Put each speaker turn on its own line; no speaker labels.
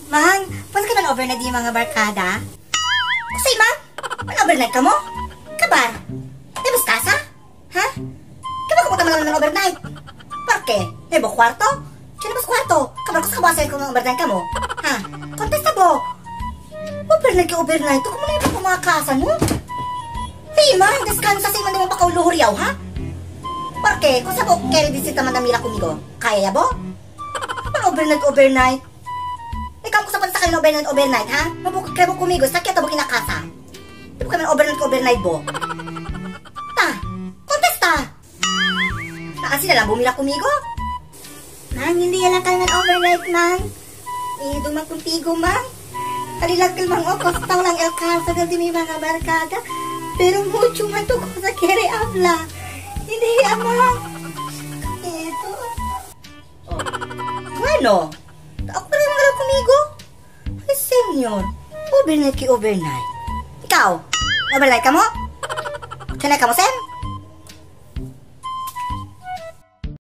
Mang, pwede ka man overnight yung mga barkada? Kasi, mang, man overnight ka mo? Kabar? Debos kasa? Ha? Kabar ko naman ng overnight? Parke? Debo kwarto? Sino bas kwarto? Kabar ko sa kabasan ko ng overnight ka mo? Ha? Contesta bo? Overnight ka overnight? Ito kung muna yung mga kasa mo? Hey, mang, deskansa sa iman naman pa kauluhuryaw, ha? Parke, kung sa ko carry disita man namila kumigo, kaya ya bo? Ano overnight? Ikaw ko sa pansa kayo overnight, ha? Mabukod kayo mo kumigo, sakya tabo kinakasa. Di ba kami overnight bo? Ta, kontesta! Nakasi na lang bumila kumigo? Mang, hindi yan lang kayo overnight, mang. Dumang kumpigo, mang. Kalilagkal mang o, kostaw lang el casa del di may mga barkada. Pero mucho man to ko sa kere habla. Hindi, ama. Ito. Oh. Ano? Ako pa rin mga kumigo? Ay, senyor. Overnight ki overnight. Ikaw, overnight ka mo? Sanay ka mo, sen?